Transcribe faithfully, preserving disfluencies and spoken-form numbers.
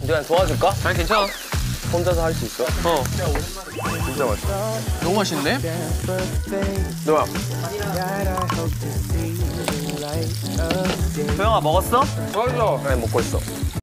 내가 도와줄까? 아니 괜찮아. 혼자서 할 수 있어? 어. 진짜 맛있어. 너무 맛있는데? 너야. 도영아 먹었어? 맛있어. 네, 먹고 있어.